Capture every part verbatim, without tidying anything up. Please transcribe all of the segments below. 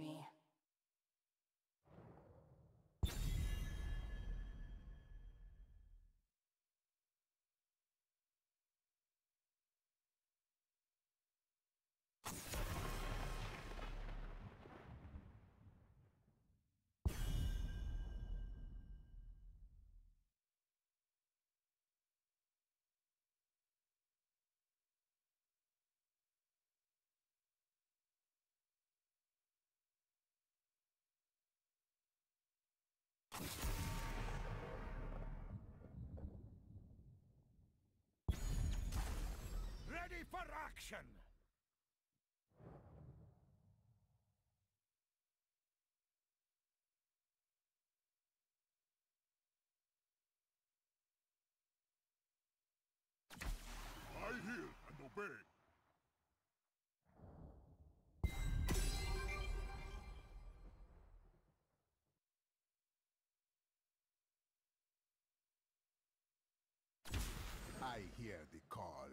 me. Ready for action! I hear and obey. I hear the call.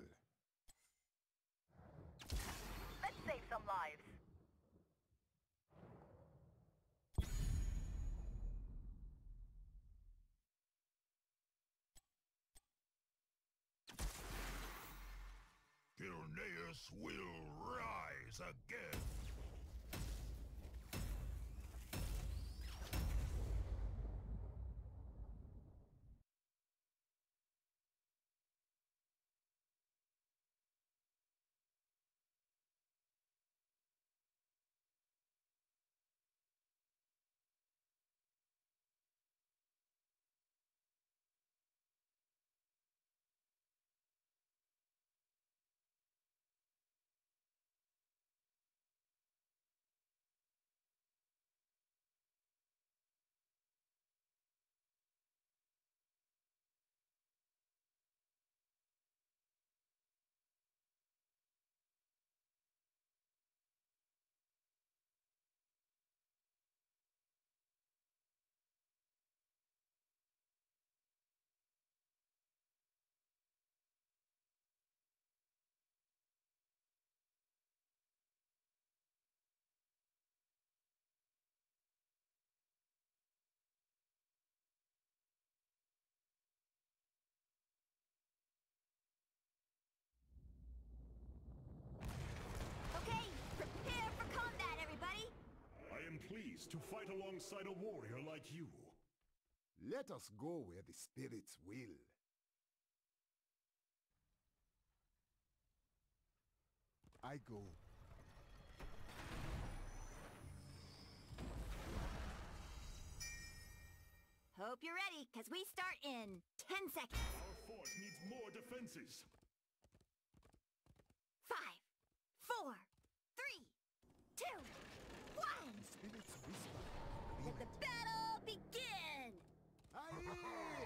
Let's save some lives. Gilneas will rise again! Okay, prepare for combat, everybody! I am pleased to fight alongside a warrior like you. Let us go where the spirits will. I go. Hope you're ready, because we start in ten seconds. Our fort needs more defenses. Five, four, three, two, one! The spirits whisper. Let the battle begin! Aye!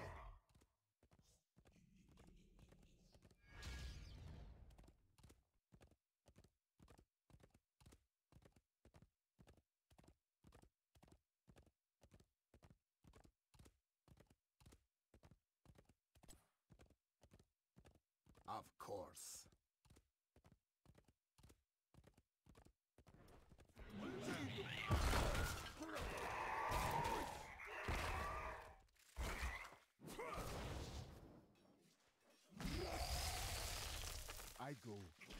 Of course. I go.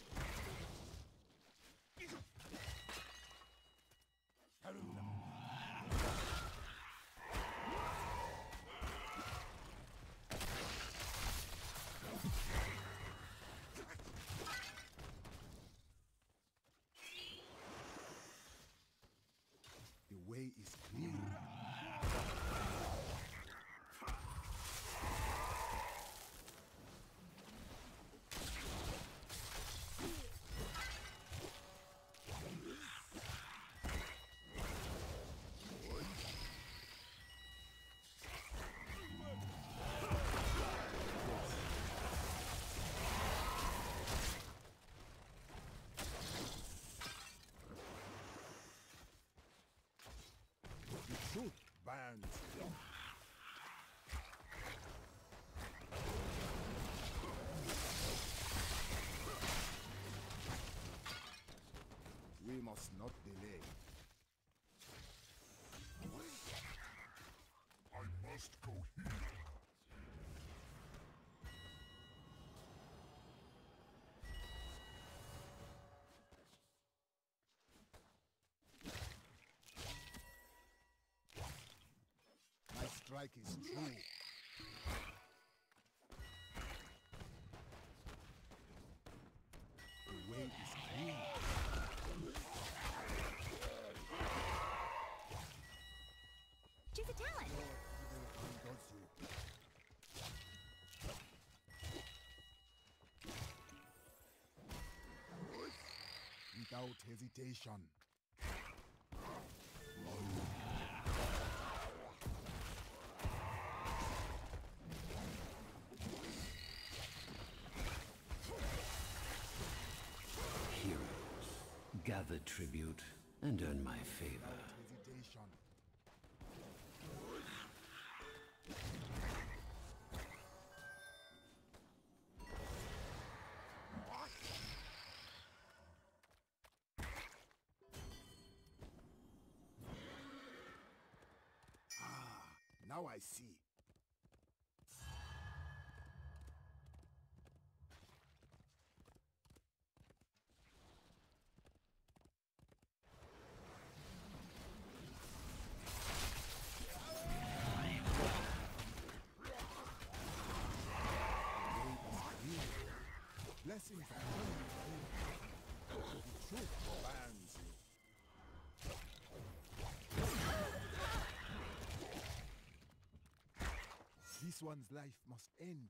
The way is clear. strike is true. The way is clean. Choose a talent. Evil undoes you. Without hesitation. Heroes, gather tribute and earn my favor. Hesitation. Now I see. Blessings are coming. The truth commands you. This one's life must end.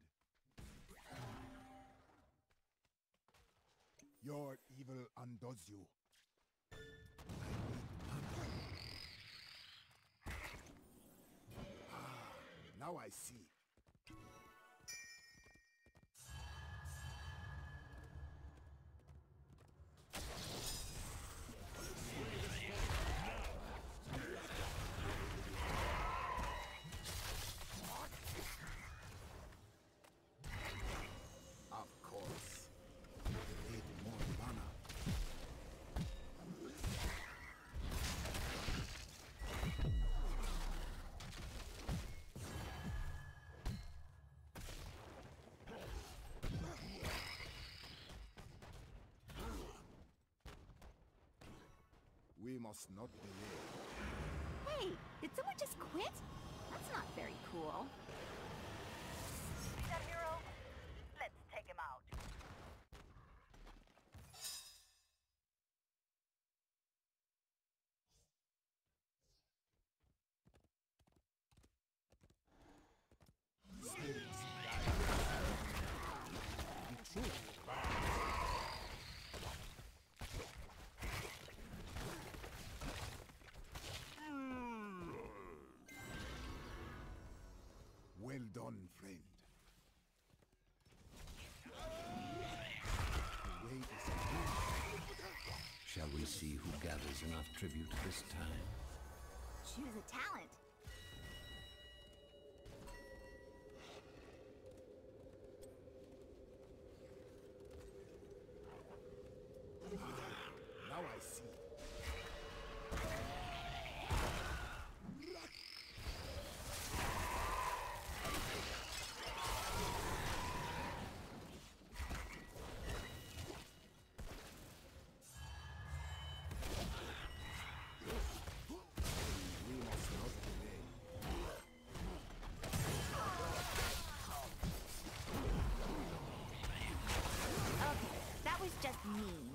Your evil undoes you. Ah, now I see. Of course. Need more mana. We must not delay. Hey, did someone just quit? That's not very cool. See that hero? Let's take him out. Spirits guide. The truth. Well done, friend. The way is clear. Shall we see who gathers enough tribute this time? Choose a talent. Now I see. We must not delay. Okay, that was just mean.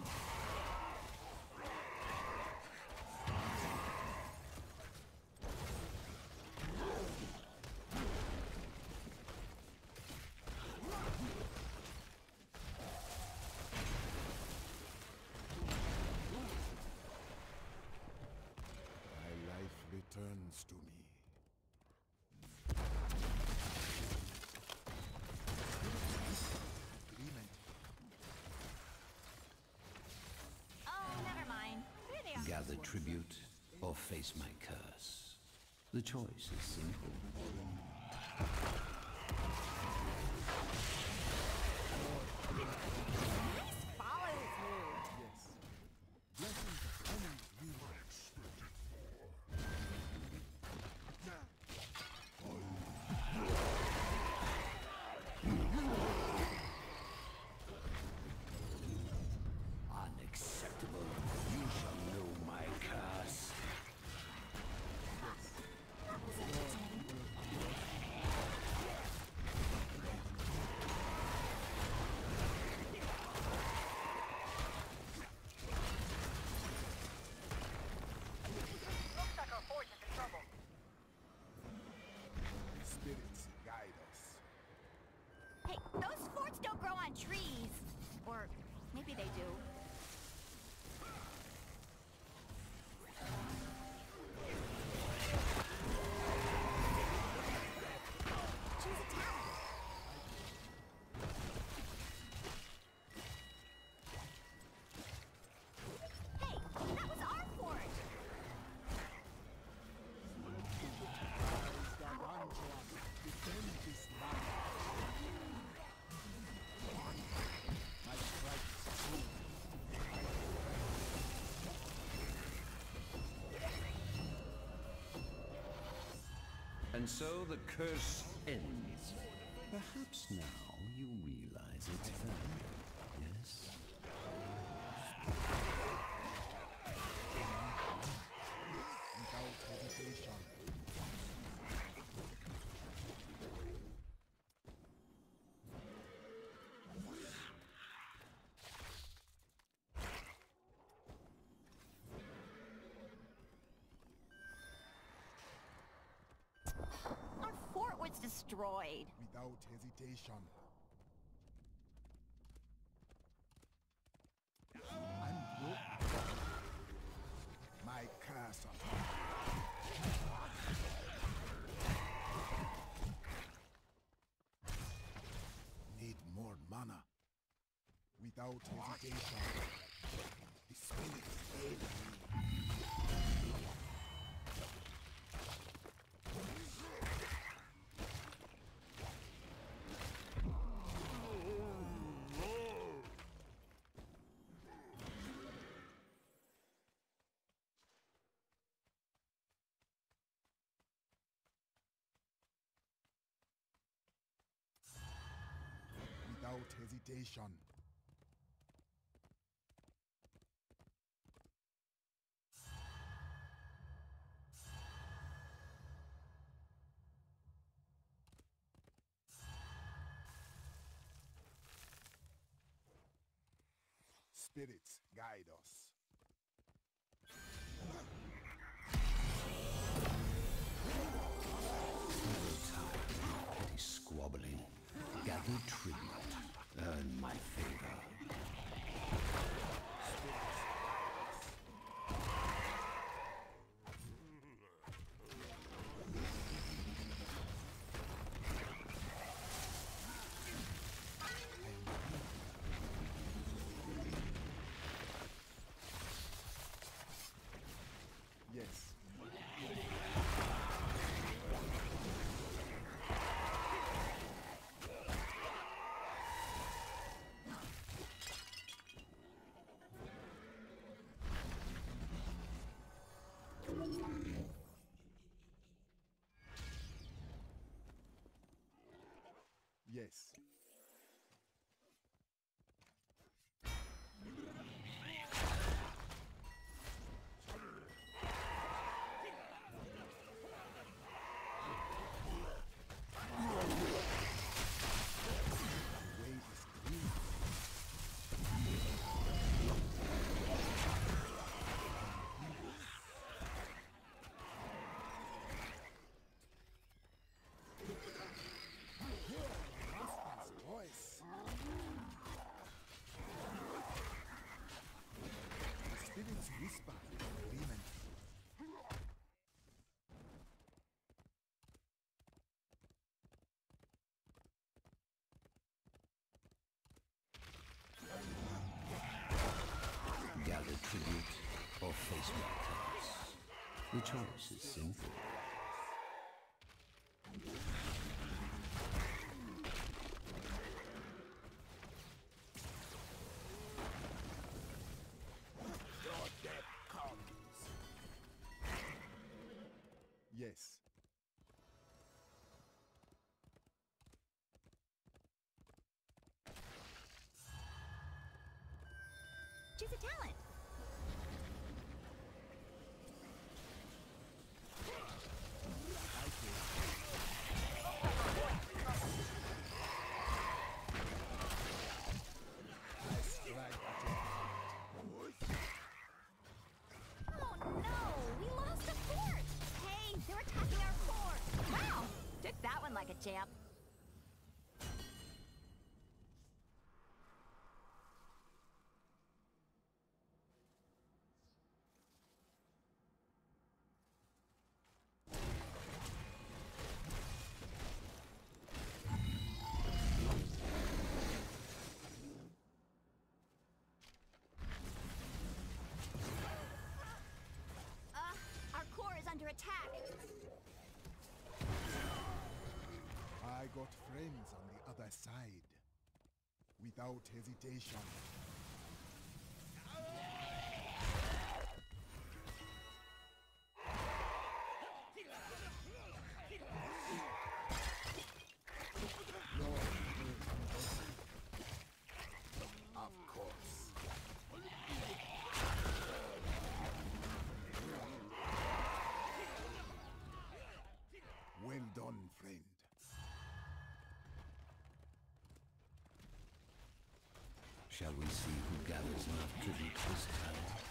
My life returns to me. Agreement. Oh, never mind. There they are. Gather tribute or face my curse. The choice is simple. Nice follow through. Yes. Blessings are coming with you. Unacceptable. You shall know my curse. Your evil trees. Or maybe they do. Choose a talent. Hey, that was our fort! Gargantuan, defend this land. My strike is true. And so the curse ends. Perhaps now you realize its value, yes? Without hesitation. Our fort was destroyed. Without hesitation. I'm broken. My curse upon you. Need more mana. Without hesitation. The spirit aid me. Without hesitation. Spirits, guide us. Petty squabbling. Gather tribute. Earn my favor. Yes. Yes. Way is clean. Master's voice. The spirits whisper in agreement. Gather tribute or face my curse. The choice is simple. Your death comes. Yes. Choose a talent. I strike at your heart. Oh no! We lost the fort! Hey, they're attacking our fort! Wow! Took that one like a champ. got friends on the other side. Without hesitation. Of course. Well done, friend. Shall we see who gathers enough tribute this time?